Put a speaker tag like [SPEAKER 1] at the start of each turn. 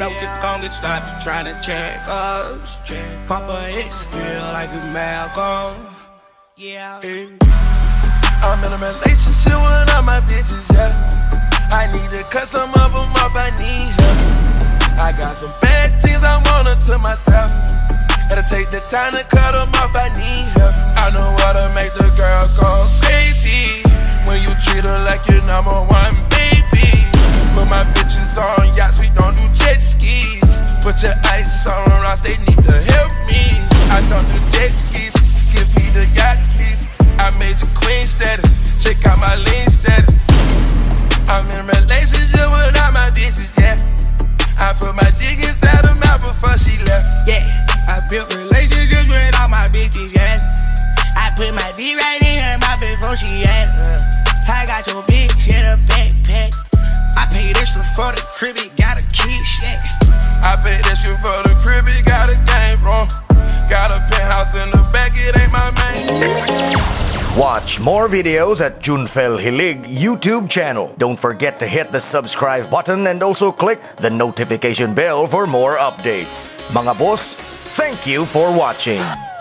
[SPEAKER 1] know what you're gonna get stopped trying to check us. Papa X feel like a Malcolm. Yeah.
[SPEAKER 2] I'm in a relationship with all my bitches, yeah. I need to cut some of them off, I need help. I got some bad things I want to myself. Gotta take the time to cut them off, I need help. I know how to make the girl go crazy when you treat her like your number one baby. Put my bitches on yachts, we don't do jet skis. Put your ice on rocks, they need to help me. I don't do jet skis, give me the yacht please. I made you queen status, check out my lean status. I'm in a relationship with all my bitches, yeah. I put my dick inside her mouth before she left.
[SPEAKER 1] Yeah, I built relationships with all my bitches, yeah. I put my dick right in her mouth before she left. I got your bitch in a backpack. I paid extra for the crib, it got a kiss, yeah.
[SPEAKER 2] I paid extra for the crib, it got a game wrong. Got a penthouse in the back, it ain't my main.
[SPEAKER 3] Watch more videos at Junfel Hilig YouTube channel. Don't forget to hit the subscribe button and also click the notification bell for more updates. Mga boss, thank you for watching.